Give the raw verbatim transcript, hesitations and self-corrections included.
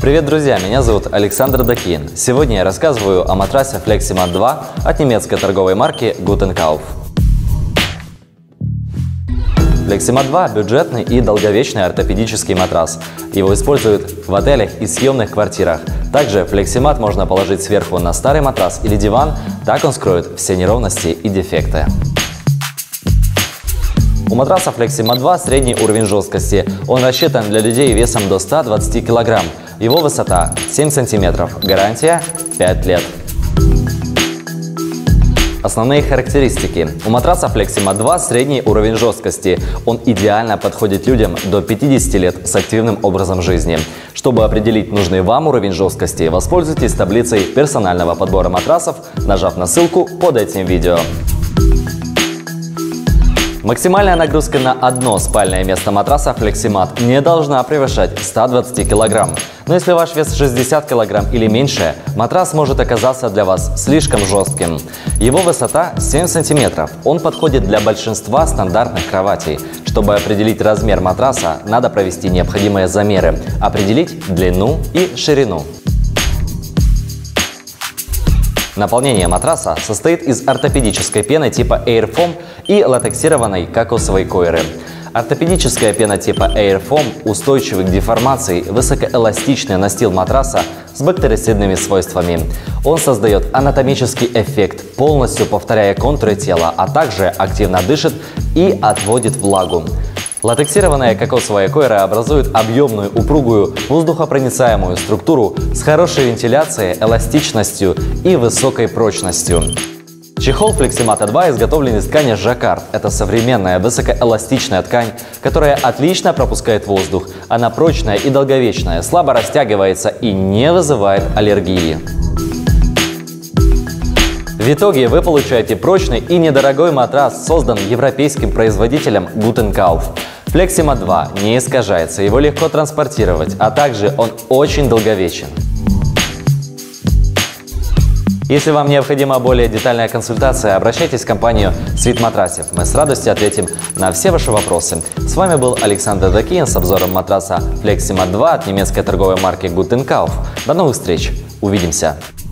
Привет, друзья! Меня зовут Александр Дакин. Сегодня я рассказываю о матрасе Fleximat два от немецкой торговой марки Guten Kauf. Fleximat два – бюджетный и долговечный ортопедический матрас. Его используют в отелях и съемных квартирах. Также Fleximat можно положить сверху на старый матрас или диван, так он скроет все неровности и дефекты. У матраса Fleximat два средний уровень жесткости. Он рассчитан для людей весом до ста двадцати килограмм. Его высота семь сантиметров. Гарантия пять лет. Основные характеристики. У матраса Fleximat два средний уровень жесткости. Он идеально подходит людям до пятидесяти лет с активным образом жизни. Чтобы определить нужный вам уровень жесткости, воспользуйтесь таблицей персонального подбора матрасов, нажав на ссылку под этим видео. Максимальная нагрузка на одно спальное место матраса Fleximat не должна превышать ста двадцати килограмм. Но если ваш вес шестьдесят килограмм или меньше, матрас может оказаться для вас слишком жестким. Его высота семь сантиметров. Он подходит для большинства стандартных кроватей. Чтобы определить размер матраса, надо провести необходимые замеры, определить длину и ширину. Наполнение матраса состоит из ортопедической пены типа Airfoam и латексированной кокосовой койры. Ортопедическая пена типа Airfoam устойчивый к деформации, высокоэластичный настил матраса с бактерицидными свойствами. Он создает анатомический эффект, полностью повторяя контуры тела, а также активно дышит и отводит влагу. Латексированная кокосовая койра образует объемную, упругую, воздухопроницаемую структуру с хорошей вентиляцией, эластичностью и высокой прочностью. Чехол Fleximat два изготовлен из ткани жаккард. Это современная высокоэластичная ткань, которая отлично пропускает воздух. Она прочная и долговечная, слабо растягивается и не вызывает аллергии. В итоге вы получаете прочный и недорогой матрас, создан европейским производителем Guten Kauf. Fleximat два не искажается, его легко транспортировать, а также он очень долговечен. Если вам необходима более детальная консультация, обращайтесь в компанию Sweet Matrasев. Мы с радостью ответим на все ваши вопросы. С вами был Александр Дакин с обзором матраса Fleximat два от немецкой торговой марки Guten Kauf. До новых встреч! Увидимся!